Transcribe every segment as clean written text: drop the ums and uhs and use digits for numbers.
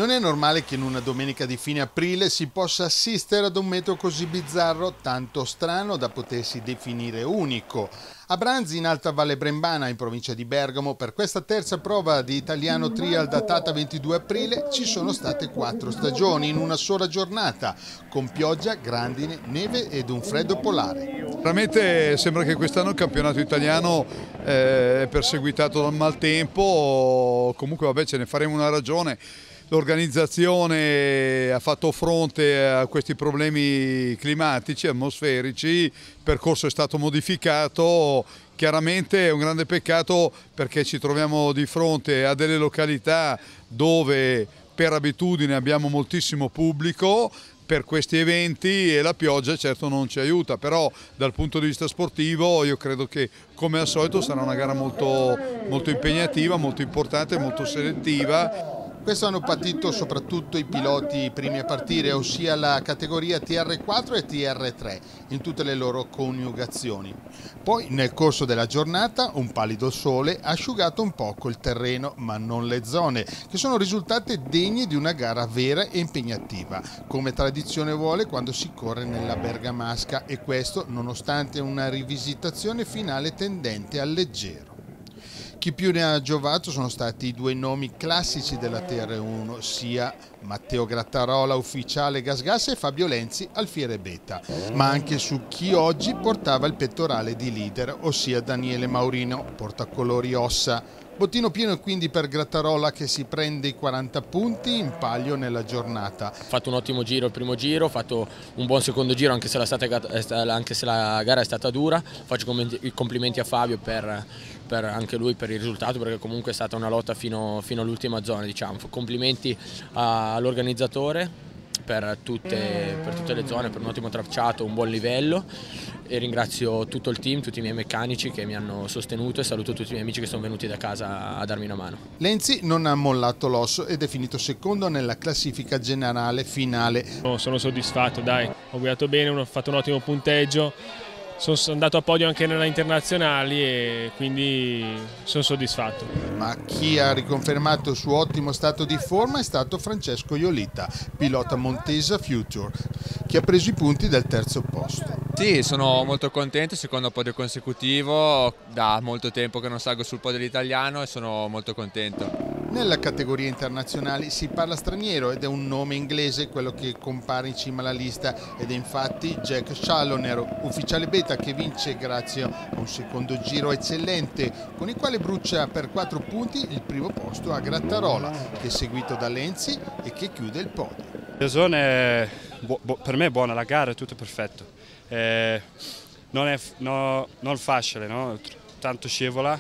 Non è normale che in una domenica di fine aprile si possa assistere ad un meteo così bizzarro, tanto strano da potersi definire unico. A Branzi, in Alta Valle Brembana, in provincia di Bergamo, per questa terza prova di Italiano Trial datata 22 aprile, ci sono state 4 stagioni in una sola giornata, con pioggia, grandine, neve ed un freddo polare. Veramente sembra che quest'anno il campionato italiano è perseguitato dal maltempo, comunque vabbè, ce ne faremo una ragione. L'organizzazione ha fatto fronte a questi problemi climatici, atmosferici, il percorso è stato modificato, chiaramente è un grande peccato perché ci troviamo di fronte a delle località dove per abitudine abbiamo moltissimo pubblico per questi eventi e la pioggia certo non ci aiuta, però dal punto di vista sportivo io credo che come al solito sarà una gara molto impegnativa, molto importante, molto selettiva. Questo hanno patito soprattutto i piloti primi a partire, ossia la categoria TR4 e TR3, in tutte le loro coniugazioni. Poi nel corso della giornata un pallido sole ha asciugato un poco il terreno, ma non le zone, che sono risultate degne di una gara vera e impegnativa, come tradizione vuole quando si corre nella bergamasca, e questo nonostante una rivisitazione finale tendente al leggero. Chi più ne ha giovato sono stati i due nomi classici della TR1, sia Matteo Grattarola, ufficiale Gas Gas, e Fabio Lenzi, alfiere beta, ma anche su chi oggi portava il pettorale di leader, ossia Daniele Maurino, portacolori ossa. Bottino pieno quindi per Grattarola, che si prende i 40 punti in palio nella giornata. Ha fatto un ottimo giro il primo giro, ha fatto un buon secondo giro anche se la gara è stata dura. Faccio i complimenti a Fabio per anche lui per il risultato, perché comunque è stata una lotta fino all'ultima zona, diciamo. Complimenti all'organizzatore per tutte le zone, per un ottimo tracciato, un buon livello, e ringrazio tutto il team, tutti i miei meccanici che mi hanno sostenuto, e saluto tutti i miei amici che sono venuti da casa a darmi una mano. Lenzi non ha mollato l'osso ed è finito secondo nella classifica generale finale. Sono soddisfatto, dai, ho guidato bene, ho fatto un ottimo punteggio. Sono andato a podio anche nella internazionali e quindi sono soddisfatto. Ma chi ha riconfermato il suo ottimo stato di forma è stato Francesco Iolita, pilota Montesa Future, che ha preso i punti del terzo posto. Sì, sono molto contento, secondo podio consecutivo, da molto tempo che non salgo sul podio dell'italiano e sono molto contento. Nella categoria internazionali si parla straniero ed è un nome inglese quello che compare in cima alla lista, ed è infatti Jack Challoner, ufficiale beta, che vince grazie a un secondo giro eccellente con il quale brucia per 4 punti il primo posto a Grattarola, che è seguito da Lenzi e che chiude il podio. La zona è per me è buona, la gara è tutto perfetto, non è facile, no? Tanto scivola,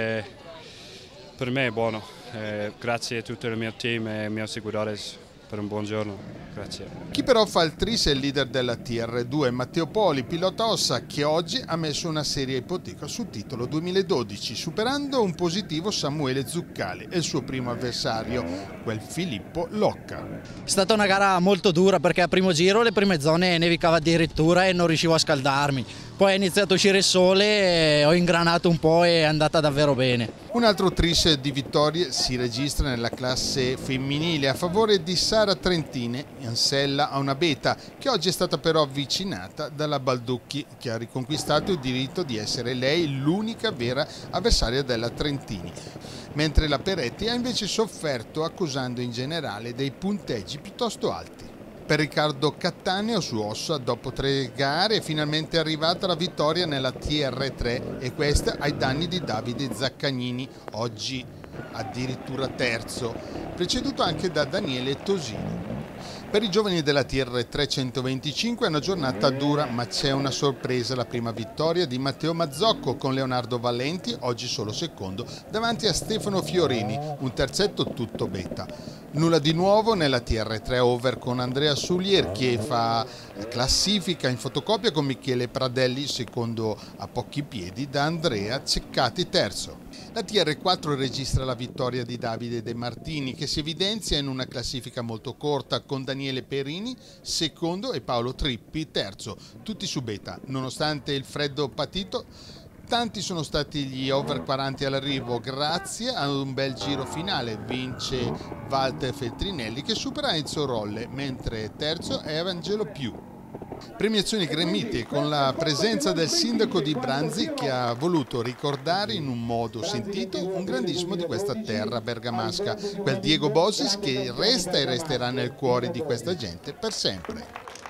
per me è buono. Grazie a tutto il mio team e ai miei assicuratori per un buon giorno, grazie. Chi però fa il tris è il leader della TR2, Matteo Poli, pilota ossa, che oggi ha messo una seria ipoteca sul titolo 2012, superando un positivo Samuele Zuccali e il suo primo avversario, quel Filippo Locca. È stata una gara molto dura perché a primo giro le prime zone nevicava addirittura e non riuscivo a scaldarmi. Poi è iniziato a uscire il sole e ho ingranato un po' e è andata davvero bene. Un altro tris di vittorie si registra nella classe femminile a favore di Sara Trentini, Ansella a una beta, che oggi è stata però avvicinata dalla Balducchi, che ha riconquistato il diritto di essere lei l'unica vera avversaria della Trentini, mentre la Peretti ha invece sofferto, accusando in generale dei punteggi piuttosto alti. Per Riccardo Cattaneo su Ossa, dopo 3 gare, è finalmente arrivata la vittoria nella TR3, e questa ai danni di Davide Zaccagnini, oggi addirittura terzo, preceduto anche da Daniele Tosini. Per i giovani della TR3 125 è una giornata dura, ma c'è una sorpresa: la prima vittoria di Matteo Mazzocco con Leonardo Valenti, oggi solo secondo, davanti a Stefano Fiorini, un terzetto tutto beta. Nulla di nuovo nella TR3 over con Andrea Sulier, che fa classifica in fotocopia con Michele Pradelli, secondo a pochi piedi da Andrea Ceccati terzo. La TR4 registra la vittoria di Davide De Martini, che si evidenzia in una classifica molto corta con Daniele Perini secondo e Paolo Trippi terzo, tutti su beta. Nonostante il freddo patito, Altrettanti sono stati gli over 40 all'arrivo, grazie a un bel giro finale. Vince Walter Feltrinelli che supera Enzo Rolle, mentre terzo è Evangelo Più. Premiazioni gremite con la presenza del sindaco di Branzi, che ha voluto ricordare in un modo sentito un grandissimo di questa terra bergamasca, quel Diego Bosis che resta e resterà nel cuore di questa gente per sempre.